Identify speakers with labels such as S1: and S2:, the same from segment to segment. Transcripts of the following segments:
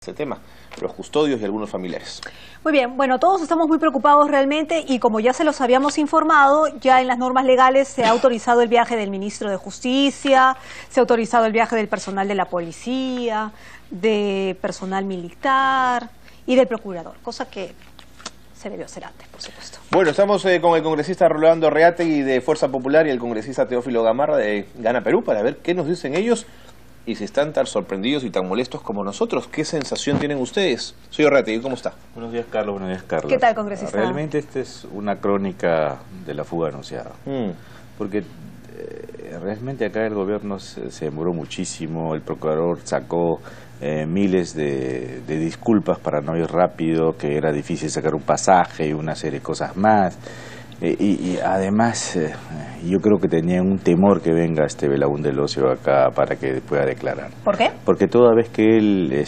S1: este tema, los custodios y algunos familiares.
S2: Muy bien, bueno, todos estamos muy preocupados realmente y como ya se los habíamos informado, ya en las normas legales se ha autorizado el viaje del ministro de Justicia, se ha autorizado el viaje del personal de la policía, de personal militar y del procurador, cosa que se debió hacer antes, por supuesto.
S1: Bueno, estamos con el congresista Rolando Reategui de Fuerza Popular y el congresista Teófilo Gamarra de Gana Perú para ver qué nos dicen ellos y si están tan sorprendidos y tan molestos como nosotros. ¿Qué sensación tienen ustedes? Señor Reategui, ¿cómo está?
S3: Buenos días, Carlos. Buenos días, Carlos.
S2: ¿Qué tal, congresista?
S3: Realmente esta es una crónica de la fuga anunciada. Porque realmente acá el gobierno se demoró muchísimo. El procurador sacó miles de disculpas para no ir rápido, que era difícil sacar un pasaje y una serie de cosas más. Y además yo creo que tenía un temor que venga Belaúnde Locio acá para que pueda declarar.
S2: ¿Por qué?
S3: Porque toda vez que él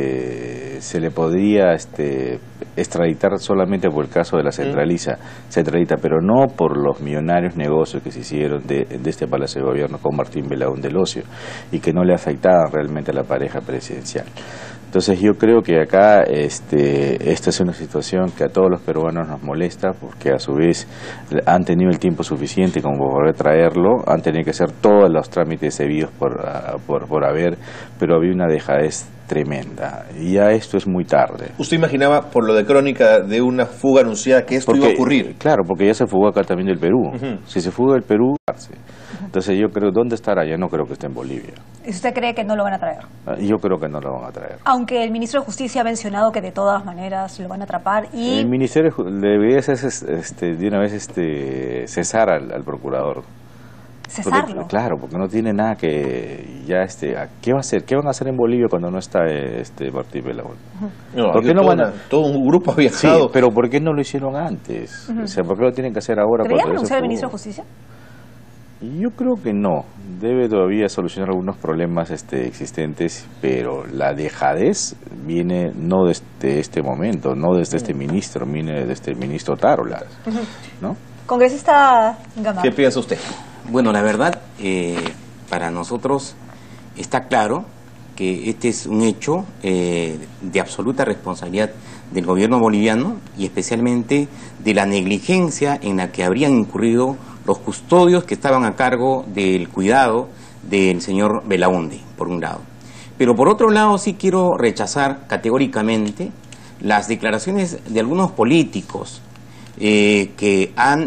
S3: se le podría extraditar solamente por el caso de la centralita, pero no por los millonarios negocios que se hicieron de este Palacio de Gobierno con Martín Belaúnde Locio y que no le afectaban realmente a la pareja presidencial. Entonces yo creo que acá esta es una situación que a todos los peruanos nos molesta porque a su vez han tenido el tiempo suficiente como para poder traerlo, han tenido que hacer todos los trámites debidos por haber, pero había una dejadez tremenda y ya esto es muy tarde.
S1: ¿Usted imaginaba por lo de crónica de una fuga anunciada que esto iba a ocurrir?
S3: Claro, porque ya se fugó acá también del Perú. Si se fuga del Perú, entonces yo creo, ¿dónde estará? Yo no creo que esté en Bolivia.
S2: ¿Y usted cree que no lo van a traer?
S3: Yo creo que no lo van a traer.
S2: Aunque el ministro de Justicia ha mencionado que de todas maneras lo van a atrapar y...
S3: El ministerio debería ser, de una vez cesar al procurador.
S2: ¿Cesarlo?
S3: Porque, claro, porque no tiene nada que... ¿Qué va a hacer? ¿Qué van a hacer en Bolivia cuando no está Martín Belaúnde?
S1: No,
S3: ¿Por qué no
S1: todo un grupo ha viajado.
S3: Sí, pero ¿por qué no lo hicieron antes? O sea, ¿por qué lo tienen que hacer ahora?
S2: ¿Debería renunciar el ministro de Justicia?
S3: Yo creo que no. Debe todavía solucionar algunos problemas existentes, pero la dejadez viene no desde este momento, no desde este ministro, viene desde el ministro Tarola, ¿no?
S2: Congresista Gamarra.
S1: ¿Qué piensa usted?
S4: Bueno, la verdad, para nosotros está claro que este es un hecho de absoluta responsabilidad del gobierno boliviano y especialmente de la negligencia en la que habrían incurrido los custodios que estaban a cargo del cuidado del señor Belaúnde, por un lado. Pero por otro lado sí quiero rechazar categóricamente las declaraciones de algunos políticos que han,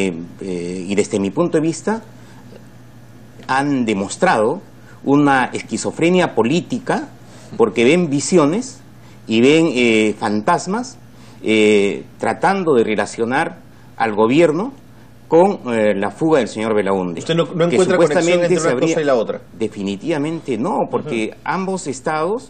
S4: y desde mi punto de vista, han demostrado una esquizofrenia política porque ven visiones y ven fantasmas tratando de relacionar al gobierno con la fuga del señor Belaúnde.
S1: ¿Usted no encuentra conexión entre una cosa y la otra?
S4: Definitivamente no, porque ambos estados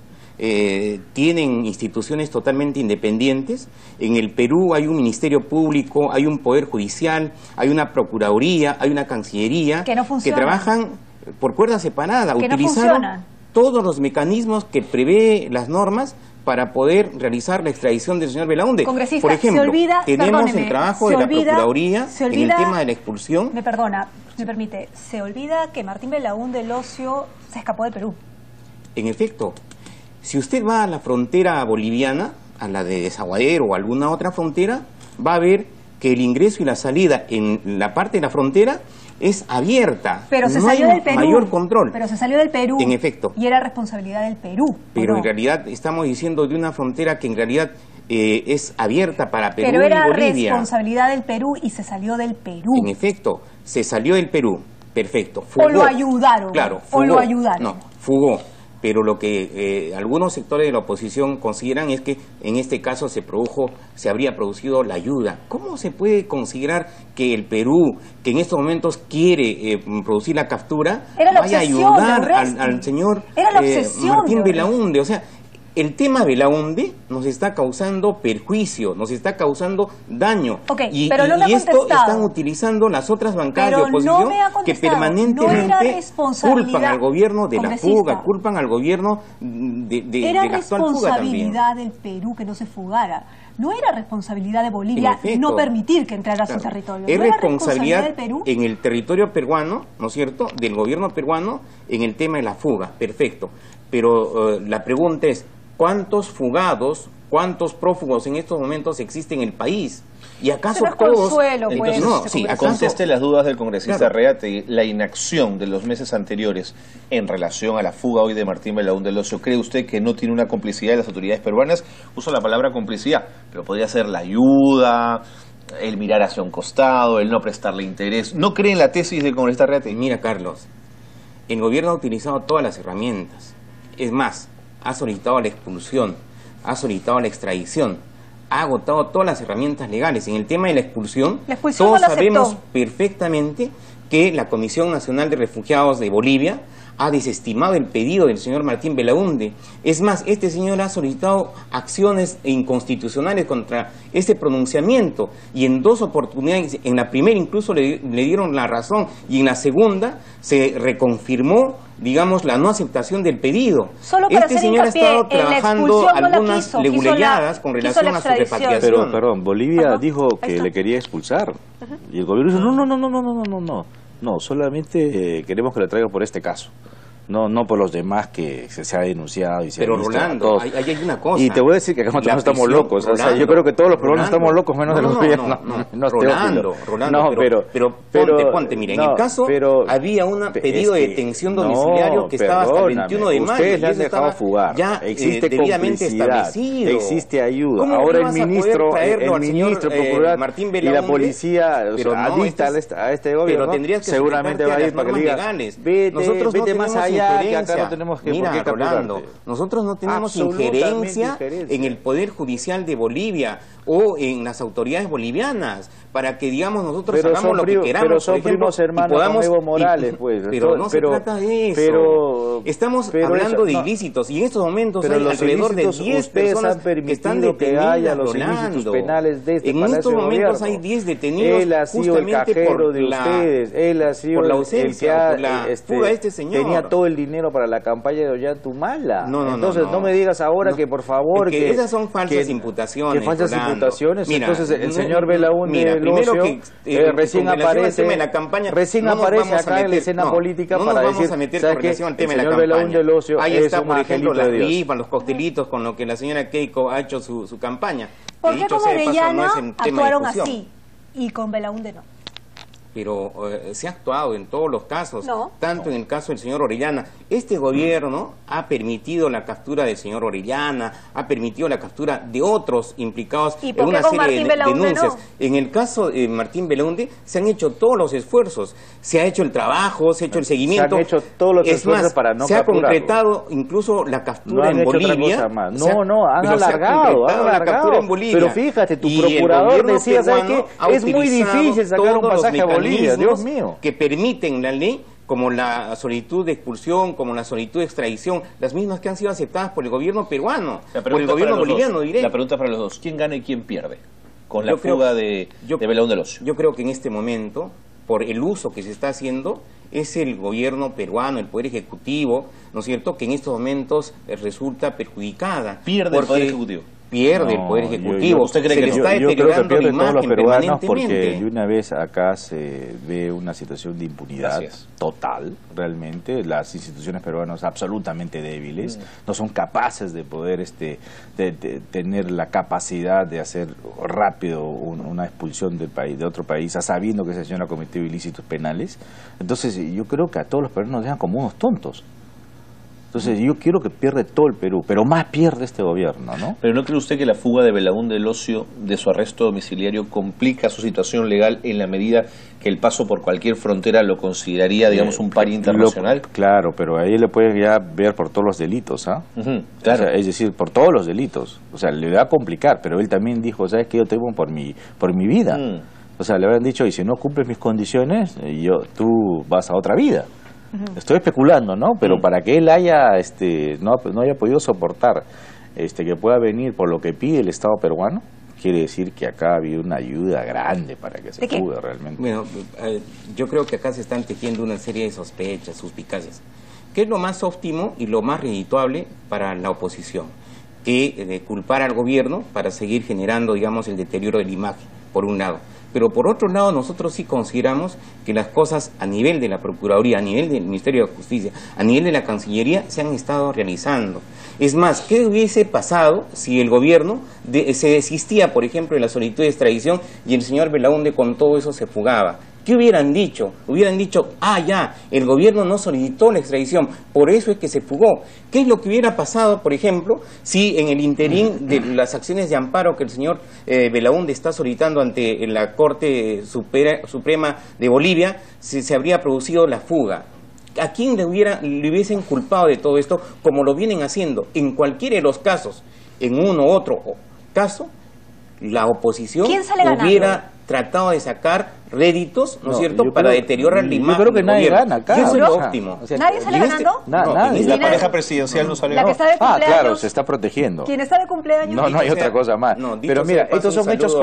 S4: tienen instituciones totalmente independientes. En el Perú hay un ministerio público, hay un poder judicial, hay una procuraduría, hay una cancillería que trabajan por cuerda separada, utilizaron todos los mecanismos que prevé las normas para poder realizar la extradición del señor Belaúnde.
S2: Congresista,
S4: por ejemplo, tenemos el trabajo de la Procuraduría en el tema de la expulsión.
S2: Me perdona, me permite, se olvida que Martín Belaúnde Locio se escapó del Perú.
S4: En efecto, si usted va a la frontera boliviana, a la de Desaguadero o alguna otra frontera, va a ver que el ingreso y la salida en la parte de la frontera es abierta.
S2: Pero se salió del Perú.
S4: Mayor control.
S2: Pero se salió del Perú.
S4: En efecto.
S2: Y era responsabilidad del Perú.
S4: Pero en realidad estamos diciendo de una frontera que en realidad es abierta para Perú y
S2: Pero era
S4: Bolivia.
S2: Responsabilidad del Perú y se salió del Perú.
S4: En efecto, se salió del Perú. Perfecto. Fugó.
S2: O lo ayudaron.
S4: Claro,
S2: fugó. O lo ayudaron.
S4: No, fugó. Pero lo que algunos sectores de la oposición consideran es que en este caso se habría producido la ayuda. ¿Cómo se puede considerar que el Perú, que en estos momentos quiere producir la captura, vaya a ayudar al señor Martín Belaúnde? O sea, el tema Belaúnde nos está causando perjuicio, nos está causando daño.
S2: Y
S4: esto están utilizando las otras bancadas de oposición que permanentemente culpan al gobierno de la fuga, culpan al gobierno de la actual fuga también.
S2: Era responsabilidad del Perú que no se fugara. No era responsabilidad de Bolivia no permitir que entrara a su territorio.
S4: Es responsabilidad del Perú en el territorio peruano, ¿no es cierto?, del gobierno peruano en el tema de la fuga. Perfecto. Pero la pregunta es, ¿cuántos fugados, cuántos prófugos en estos momentos existen en el país? ¿Y acaso
S2: Pero
S4: todos...?
S2: consuelo, pues,
S1: Entonces,
S4: no, sí, ¿acaso?
S1: conteste las dudas del congresista
S4: Claro.
S1: Reate. La inacción de los meses anteriores en relación a la fuga hoy de Martín Belaúnde del Ocio, ¿cree usted que no tiene una complicidad de las autoridades peruanas? Uso la palabra complicidad, pero podría ser la ayuda, el mirar hacia un costado, el no prestarle interés. ¿No cree en la tesis del congresista Reate?
S4: Mira, Carlos, el gobierno ha utilizado todas las herramientas. Es más, ha solicitado la expulsión, ha solicitado la extradición, ha agotado todas las herramientas legales. En el tema de la expulsión
S2: no
S4: todos
S2: la aceptó.
S4: sabemos perfectamente que la Comisión Nacional de Refugiados de Bolivia ha desestimado el pedido del señor Martín Belaúnde. Es más, este señor ha solicitado acciones inconstitucionales contra este pronunciamiento y en 2 oportunidades, en la primera incluso le dieron la razón y en la segunda se reconfirmó, digamos, la no aceptación del pedido.
S2: Solo para
S4: Este
S2: hacer
S4: señor ha
S2: hincapié,
S4: estado
S2: en la
S4: trabajando
S2: expulsión no la
S4: algunas
S2: quiso,
S4: leguleyadas con
S2: quiso
S4: relación
S2: la
S4: a su
S2: extradición.
S4: repatriación.
S3: Pero, perdón, Bolivia
S2: Ajá.
S3: dijo
S2: Ahí
S3: que
S2: está.
S3: le quería expulsar. Y el gobierno dijo, no, solamente queremos que le traigan por este caso. No por los demás que se ha denunciado y se
S4: Pero
S3: ha visto a
S4: Rolando,
S3: todos.
S4: hay una cosa.
S3: Y te voy a decir que acá nosotros
S4: La
S3: no estamos
S4: prisión,
S3: locos. O sea,
S4: Rolando,
S3: yo creo que todos los peruanos
S4: Rolando.
S3: estamos locos, menos
S4: No,
S3: de los
S4: no,
S3: gobiernos.
S4: no, Rolando,
S3: No,
S4: ponte, mira, en el caso había un pedido de detención domiciliario que estaba hasta el 21 de mayo.
S3: Ustedes le
S4: y
S3: han
S4: eso
S3: dejado
S4: estaba
S3: fugar.
S4: Ya
S3: existe
S4: debidamente
S3: complicidad,
S4: establecido.
S3: existe ayuda.
S4: ¿Cómo
S3: Ahora
S4: no vas a poder traerlo al señor,
S3: procurador
S4: Martín
S3: y
S4: Belaúnde?
S3: la policía
S4: Pero no,
S3: adicta a este gobierno,
S4: pero tendrías que
S3: seguramente va a ir para que le diga,
S4: nosotros
S3: vete
S4: no
S3: más
S4: tenemos
S3: allá, que acá
S4: injerencia.
S3: no tenemos que
S4: Mira,
S3: por qué
S4: Rolando,
S3: capturarte.
S4: nosotros no tenemos
S3: Absolutamente
S4: injerencia
S3: injerencia.
S4: en el Poder Judicial de Bolivia o en las autoridades bolivianas para que, digamos, nosotros
S3: Pero
S4: hagamos
S3: son
S4: lo que queramos,
S3: pero son
S4: por ejemplo,
S3: primos hermanos
S4: y podamos,
S3: con Evo Morales, pues.
S4: Pero no se trata de eso. Estamos hablando
S3: eso,
S4: de
S3: no.
S4: ilícitos y en estos momentos
S3: Pero
S4: hay
S3: los
S4: alrededor de
S3: ilícitos,
S4: 10
S3: ustedes
S4: personas
S3: han
S4: que están
S3: permitido que
S4: detenidas,
S3: haya los
S4: Rolando.
S3: ilícitos penales de este
S4: En
S3: Palacio
S4: estos
S3: de
S4: momentos
S3: Gobierno.
S4: hay 10 detenidos
S3: Él ha sido el
S4: justamente
S3: cajero
S4: por
S3: de
S4: la,
S3: ustedes, él ha sido
S4: por la
S3: el
S4: ausencia,
S3: que ha,
S4: por la fuga de este señor.
S3: tenía todo el dinero para la campaña de Ollantumala.
S4: No,
S3: Entonces no me digas ahora
S4: No.
S3: que por favor
S4: Es que esas son falsas imputaciones,
S3: que falsas
S4: Rolando.
S3: imputaciones.
S4: Mira,
S3: Entonces el
S4: no,
S3: señor Belaúnde
S4: mira,
S3: del
S4: primero
S3: Ocio,
S4: que,
S3: recién
S4: con relación al
S3: aparece
S4: tema de la campaña,
S3: recién
S4: no nos
S3: aparece
S4: vamos a
S3: acá en la
S4: meter-
S3: escena
S4: no,
S3: política
S4: no
S3: para
S4: nos vamos
S3: decir,
S4: a meter
S3: ¿sabes
S4: con
S3: qué?
S4: relación al tema
S3: El
S4: de la
S3: señor
S4: campaña.
S3: Belaúnde del Ocio
S4: Ahí
S3: es
S4: está,
S3: un
S4: por ejemplo,
S3: angelito
S4: las
S3: de Dios.
S4: rifas, los coctelitos con lo que la señora Keiko ha hecho su campaña.
S2: ¿Por
S4: Que
S2: qué
S4: dicho
S2: con
S4: sea de paso,
S2: Orellana
S4: no es en tema de
S2: actuaron
S4: discusión.
S2: así y con Belaúnde no?
S4: Pero se ha actuado en todos los casos,
S2: No.
S4: tanto en el caso del señor Orellana. Este gobierno ha permitido la captura del señor Orellana, ha permitido la captura de otros implicados
S2: ¿Y
S4: en
S2: por qué
S4: una
S2: con
S4: serie
S2: Martín
S4: de
S2: Belaúnde
S4: denuncias.
S2: no?
S4: En el caso de Martín Belaúnde se han hecho todos los esfuerzos, se ha hecho el trabajo, se ha hecho el seguimiento.
S3: Se han hecho todos los
S4: Es
S3: esfuerzos
S4: más,
S3: para no
S4: se ha
S3: capturarlo.
S4: concretado incluso la captura
S3: No han
S4: en
S3: hecho otra
S4: Bolivia.
S3: cosa más.
S4: Se ha-
S3: Han
S4: pero se ha concretado la captura en Bolivia.
S3: Pero fíjate, tu
S4: Y el
S3: procurador
S4: gobierno
S3: decía, ¿sabes
S4: peruano
S3: qué?
S4: ha
S3: Es muy
S4: utilizado
S3: difícil sacar un
S4: todos los
S3: pasaje a Bolivia, Dios
S4: mecanismos
S3: mío.
S4: que permiten la ley, como la solicitud de expulsión, como la solicitud de extradición, las mismas que han sido aceptadas por el gobierno peruano,
S1: La
S4: por el
S1: pregunta
S4: gobierno
S1: para los
S4: boliviano,
S1: dos.
S4: diré.
S1: La pregunta para los dos. ¿Quién gana y quién pierde con la
S4: Yo creo-
S1: fuga de Belaúnde del Ocio?
S4: Yo creo que en este momento, por el uso que se está haciendo, es el gobierno peruano, el Poder Ejecutivo, ¿no es cierto?, que en estos momentos resulta perjudicada.
S1: Pierde el Poder
S4: Porque
S1: Ejecutivo.
S4: Pierde el
S3: No,
S4: Poder Ejecutivo.
S1: ¿usted cree
S4: se
S1: que
S4: le
S1: no?
S4: está
S3: Yo creo que
S4: deteriorando la
S3: pierden todos los
S4: imagen
S3: peruanos porque
S4: permanentemente.
S3: de una vez acá se ve una situación de impunidad
S1: Así es.
S3: total, realmente. Las instituciones peruanas absolutamente débiles, no son capaces de poder de tener la capacidad de hacer rápido una expulsión del país, de otro país, sabiendo que ese señor ha cometido ilícitos penales. Entonces yo creo que a todos los peruanos nos dejan como unos tontos. Entonces yo quiero que pierda todo el Perú, pero más pierde este gobierno, ¿no?
S1: ¿Pero no cree usted que la fuga de Belaúnde del Ocio de su arresto domiciliario complica su situación legal en la medida que el paso por cualquier frontera lo consideraría, digamos, un par internacional?
S3: Claro, pero ahí le puede ya ver por todos los delitos, ¿ah?
S1: Ujú, claro.
S3: O sea, es decir, por todos los delitos. O sea, le va a complicar, pero él también dijo, ¿sabes qué? Yo temo por mi vida. O sea, le habrán dicho, y si no cumples mis condiciones, tú vas a otra vida. Estoy especulando, ¿no? Pero para que él haya, no haya podido soportar que pueda venir por lo que pide el Estado peruano, quiere decir que acá ha habido una ayuda grande para que se
S2: ¿De qué?
S3: fugue realmente.
S4: Bueno, yo creo que acá se están tejiendo una serie de sospechas, suspicacias. ¿Qué es lo más óptimo y lo más redituable para la oposición? Que culpar al gobierno para seguir generando, digamos, el deterioro de la imagen. por un lado. Pero por otro lado, nosotros sí consideramos que las cosas a nivel de la Procuraduría, a nivel del Ministerio de Justicia, a nivel de la Cancillería, se han estado realizando. Es más, ¿qué hubiese pasado si el gobierno se desistía, por ejemplo, de la solicitud de extradición y el señor Belaúnde con todo eso se fugaba? ¿Qué hubieran dicho? Hubieran dicho, ya, el gobierno no solicitó la extradición, por eso es que se fugó. ¿Qué es lo que hubiera pasado, por ejemplo, si en el interín de las acciones de amparo que el señor Belaúnde está solicitando ante la Corte Suprema de Bolivia, se habría producido la fuga? ¿A quién le hubiesen culpado de todo esto, como lo vienen haciendo? En cualquiera de los casos, en uno u otro caso, la oposición hubiera tratado de sacar réditos, ¿no es cierto?, para deteriorar la imagen.
S3: Yo creo que nadie gana acá.
S4: Eso es lo óptimo.
S2: O sea, ¿nadie sale ganando?
S3: Nadie.
S1: La pareja presidencial no sale
S2: ganando. La que está de cumpleaños.
S3: Claro, se está protegiendo.
S2: ¿Quién está de cumpleaños?
S3: No hay otra cosa más. Pero mira, estos son hechos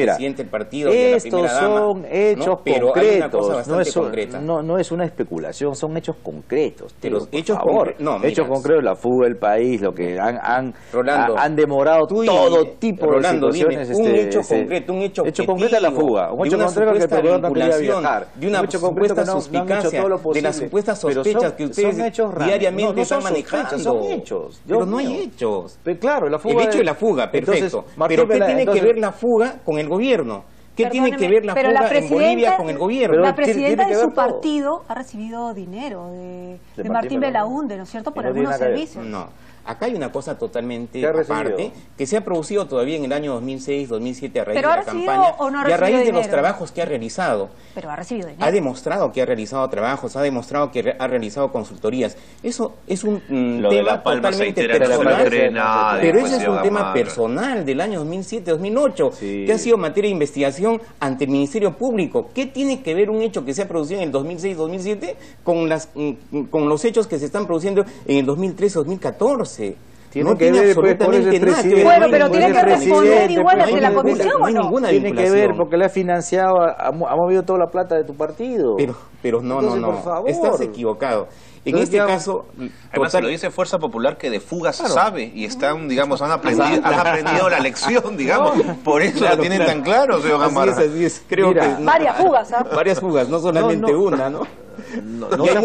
S3: concretos. No es una especulación, son hechos concretos.
S4: Pero hechos
S3: concretos, la fuga del país, lo que han demorado todo tipo de situaciones.
S4: Un hecho concreto, un hecho
S3: concreto es la fuga. Un hecho concreto que el presidente no quería viajar.
S4: De una supuesta suspicacia, de las supuestas sospechas que ustedes diariamente están manejando.
S3: Son hechos.
S4: Pero no hay hechos.
S3: Pero claro, la fuga.
S4: El hecho de la fuga, perfecto. Pero ¿qué tiene que ver la fuga con el gobierno? ¿Qué tiene que ver la fuga en Bolivia con el gobierno?
S2: La presidenta de su partido ha recibido dinero de Martín Belaúnde, ¿no es cierto?, por algunos servicios.
S4: No. Acá hay una cosa totalmente aparte, que se ha producido todavía en el año 2006, 2007 a raíz de la campaña y a raíz de los trabajos que ha realizado.
S2: Pero ha recibido dinero.
S4: Ha demostrado que ha realizado trabajos, ha demostrado que ha realizado consultorías. Eso es un tema totalmente personal, pero ese es un tema personal del año 2007-2008, que ha sido materia de investigación ante el Ministerio Público. ¿Qué tiene que ver un hecho que se ha producido en el 2006-2007 con los hechos que se están produciendo en el 2013-2014? No tiene absolutamente nada que ver.
S2: Bueno, pero tiene que responder igual ante la comisión, ¿o no?
S3: Tiene que ver porque le ha financiado, ha movido toda la plata de tu partido.
S4: Pero no, estás equivocado. En este caso,
S1: además se lo dice Fuerza Popular, que de fugas sabe y están, digamos, han aprendido la lección, digamos, por eso la tienen tan claro, señor Gamarra.
S4: Así es. Creo que
S2: varias fugas,
S4: varias fugas, no solamente una, ¿no?
S3: Hay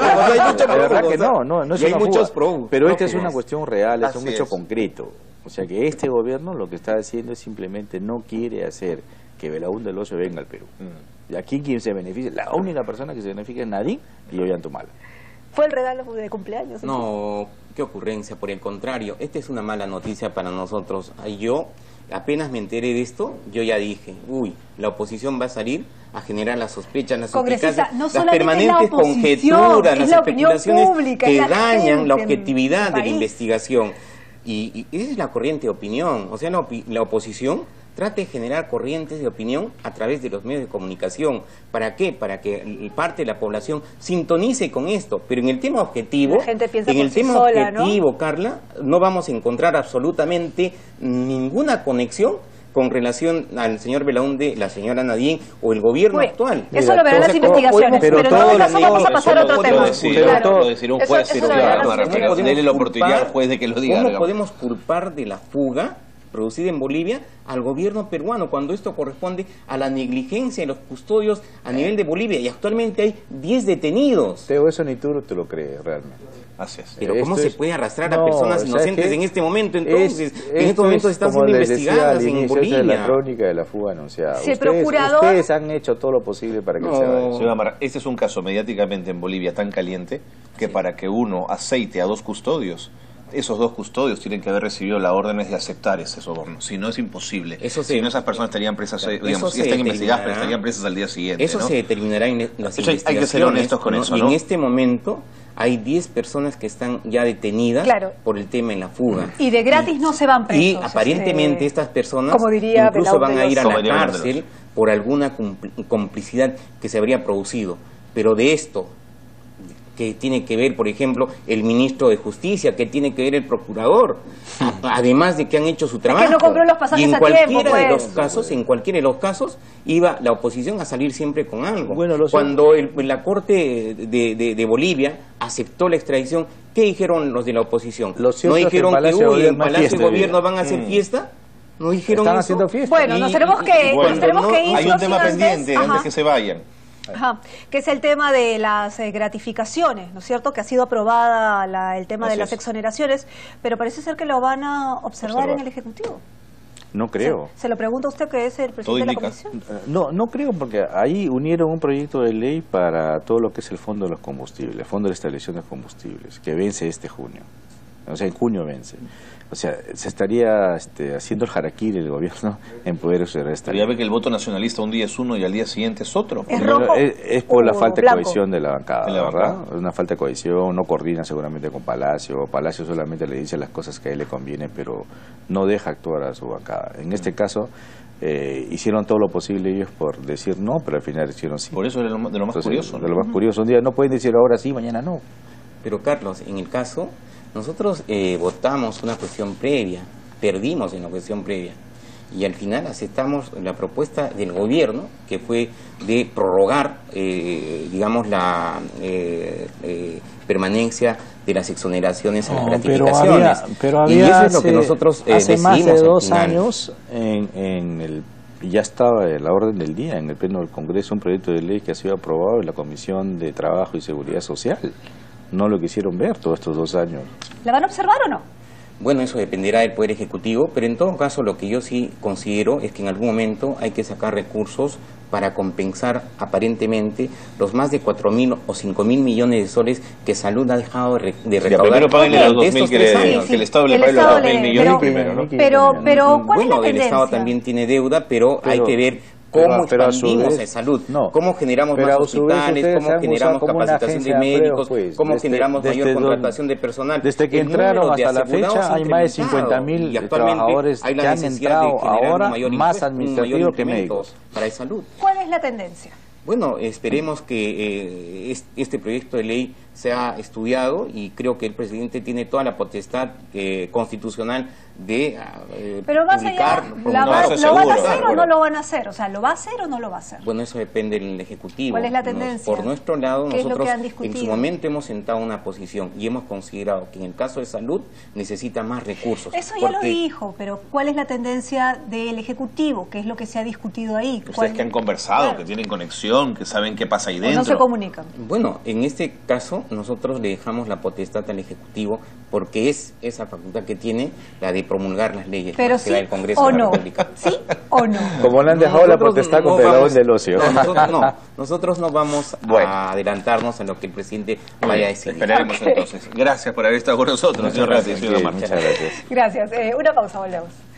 S3: muchos prófugos. Pero esta es una cuestión real, es un hecho concreto. O sea que este gobierno lo que está haciendo es simplemente no quiere hacer que Belaúnde Lozo venga al Perú. Y aquí quien se beneficia, la única persona que se beneficia es Nadine y Ollantumala.
S2: ¿Fue el regalo de cumpleaños?
S4: No, qué ocurrencia, por el contrario, esta es una mala noticia para nosotros. Yo apenas me enteré de esto, yo ya dije, la oposición va a salir a generar las sospechas, las suspicacias, las permanentes conjeturas, las especulaciones que dañan la objetividad de la investigación. Y esa es la corriente de opinión. O sea, la oposición trata de generar corrientes de opinión a través de los medios de comunicación. ¿Para qué? Para que parte de la población sintonice con esto. Pero en el tema objetivo, Carla, no vamos a encontrar absolutamente ninguna conexión con relación al señor Belaúnde, la señora Nadine o el gobierno actual.
S2: Eso lo verán las investigaciones, pero en todo caso vamos a pasar a otro tema.
S1: Lo decir un juez, denle la oportunidad al juez de que lo diga.
S4: ¿Cómo podemos culpar de la fuga producida en Bolivia al gobierno peruano, cuando esto corresponde a la negligencia de los custodios a nivel de Bolivia? Y actualmente hay 10 detenidos.
S3: Teo, eso ni tú te lo crees realmente.
S1: Así es.
S4: Pero ¿cómo se puede arrastrar a personas inocentes en este momento? Entonces, en este momento están siendo investigadas en Bolivia.
S3: Es la crónica de la fuga anunciada.
S2: Ustedes
S3: han hecho todo lo posible para que se vaya.
S1: Señor Gamarra, este es un caso mediáticamente en Bolivia tan caliente que para que uno aceite a 2 custodios, esos 2 custodios tienen que haber recibido las órdenes de aceptar ese soborno. Si no, es imposible. Si no, esas personas estarían presas, digamos, ya están investigadas, pero estarían presas al día siguiente.
S4: Eso se determinará en las investigaciones.
S1: Hay que ser honestos con eso,
S4: ¿no? Y en este momento hay 10 personas que están ya detenidas por el tema en la fuga.
S2: Y de gratis no se van presos.
S4: Y aparentemente estas personas incluso van a ir a la cárcel por alguna complicidad que se habría producido. Pero de esto, que tiene que ver, por ejemplo, el ministro de Justicia, que tiene que ver el procurador, además de que han hecho su trabajo.
S2: Es que no compró los pasajes
S4: y en
S2: a tiempo,
S4: en cualquiera de los casos, iba la oposición a salir siempre con algo.
S3: Bueno,
S4: cuando la Corte de Bolivia aceptó la extradición, ¿qué dijeron los de la oposición? ¿No dijeron que en Palacio de Gobierno van a hacer fiesta? No dijeron
S3: Están
S4: eso.
S3: haciendo fiesta.
S2: Bueno, nos tenemos que ir.
S1: Hay un tema
S2: sin
S1: pendiente
S2: antes,
S1: antes que se vayan.
S2: Ajá, que es el tema de las gratificaciones, ¿no es cierto? Que ha sido aprobada el tema
S1: Así
S2: de las
S1: es.
S2: exoneraciones, pero parece ser que lo van a observar en el Ejecutivo.
S3: No creo.
S2: Se lo pregunta a usted, que es el
S1: Todo
S2: presidente de la
S1: indica.
S2: comisión.
S3: No creo, porque ahí unieron un proyecto de ley para todo lo que es el Fondo de los Combustibles, el Fondo de la Estabilización de Combustibles, que vence este junio. O sea, en junio vence. O sea, se estaría haciendo el harakiri el gobierno en poder usar esta
S1: Pero ya
S3: ley.
S1: ve que el voto nacionalista un día es uno y al día siguiente es otro.
S2: Es
S3: Bueno,
S2: rojo
S3: es por la
S2: o
S3: falta de
S2: blanco.
S3: cohesión de la bancada,
S1: De la
S3: ¿verdad?
S1: bancada.
S3: Es una falta de cohesión, no coordina seguramente con Palacio. Palacio solamente le dice las cosas que a él le conviene, pero no deja actuar a su bancada. En este caso, hicieron todo lo posible ellos por decir no, pero al final hicieron sí.
S1: Por eso es de lo más
S3: Entonces,
S1: curioso.
S3: de lo más curioso, un día no pueden decir ahora sí, mañana no.
S4: Pero Carlos, en el caso, nosotros votamos una cuestión previa, perdimos en la cuestión previa, y al final aceptamos la propuesta del gobierno, que fue de prorrogar, digamos, la permanencia de las exoneraciones a las gratificaciones.
S3: pero
S4: y
S3: había
S4: eso es lo que nosotros
S3: hace más de
S4: decidimos al
S3: 2
S4: final.
S3: años ya estaba en la orden del día en el Pleno del Congreso un proyecto de ley que ha sido aprobado en la Comisión de Trabajo y Seguridad Social. No lo quisieron ver todos estos 2 años.
S2: ¿La van a observar o no?
S4: Bueno, eso dependerá del Poder Ejecutivo, pero en todo caso lo que yo sí considero es que en algún momento hay que sacar recursos para compensar aparentemente los más de 4.000 o 5.000 millones de soles que Salud ha dejado de
S1: Ya,
S4: recaudar
S1: primero paguen los
S4: durante
S1: 2.000
S4: estos
S1: que
S4: 3
S1: le-
S4: años.
S1: que el Estado le
S2: El
S1: pague los
S2: Estado
S1: 2.000
S2: le-
S1: millones
S2: pero-
S1: primero, ¿no?
S2: Pero ¿cuál es
S4: Bueno,
S2: la
S4: del
S2: tendencia?
S4: Estado también tiene deuda, pero hay
S3: Pero-
S4: que ver cómo
S3: pero a su
S4: expandimos
S3: vez-
S4: en salud,
S3: no.
S4: cómo generamos
S3: Pero
S4: más
S3: a su vez
S4: hospitales,
S3: ustedes se
S4: cómo
S3: han
S4: generamos
S3: usado como una
S4: capacitación de
S3: agencia de empleo,
S4: médicos,
S3: pues,
S4: cómo
S3: desde-
S4: generamos mayor
S3: desde
S4: contratación de personal.
S3: Desde que
S4: El
S3: entraron
S4: número de
S3: hasta la
S4: asegurados
S3: fecha
S4: ha
S3: hay más de
S4: incrementado,
S3: 50.000
S4: y actualmente
S3: trabajadores
S4: hay la
S3: que han
S4: necesidad de
S3: entrado
S4: generar un
S3: ahora,
S4: mayor
S3: más
S4: impuesto, un mayor
S3: administrativos que
S4: incremento
S3: médicos.
S4: para el salud.
S2: ¿Cuál es la tendencia?
S4: Bueno, esperemos que este proyecto de ley sea estudiado y creo que el presidente tiene toda la potestad constitucional de
S2: Pero más allá,
S4: publicar,
S1: no, eso
S2: ¿lo
S1: seguro,
S2: van a hacer o
S1: seguro.
S2: no lo van a hacer? O sea, ¿lo va a hacer o no lo va a hacer?
S4: Bueno, eso depende del Ejecutivo.
S2: ¿Cuál es la tendencia?
S4: Por nuestro lado,
S2: ¿Qué es lo
S4: nosotros
S2: que han
S4: en
S2: discutido?
S4: su momento hemos sentado una posición y hemos considerado que en el caso de salud necesita más recursos.
S2: Eso ya lo
S4: porque-
S2: dijo, pero ¿cuál es la tendencia del Ejecutivo? ¿Qué es lo que se ha discutido ahí?
S1: Ustedes que han conversado,
S2: Claro.
S1: que tienen conexión, que saben qué pasa ahí
S2: ¿O
S1: dentro.
S2: no se comunican?
S4: Bueno, en este caso nosotros le dejamos la potestad al Ejecutivo porque es esa facultad que tiene la de promulgar las leyes
S2: Pero
S4: que
S2: sí
S4: da el Congreso
S2: o
S4: de la
S2: no.
S4: República.
S2: ¿Sí o no?
S3: Como le han dejado la
S4: Nosotros
S3: potestad con
S4: no
S3: Pelón
S4: vamos-
S3: del Ocio.
S4: nosotros no vamos
S1: Bueno.
S4: a adelantarnos a lo que el presidente
S1: Muy
S4: vaya a
S1: bien,
S4: decidir.
S1: esperaremos entonces. Gracias por haber estado con nosotros, señor Rati, señor
S3: Sí,
S1: Marcha.
S3: muchas gracias.
S2: Gracias. Una pausa, volvemos.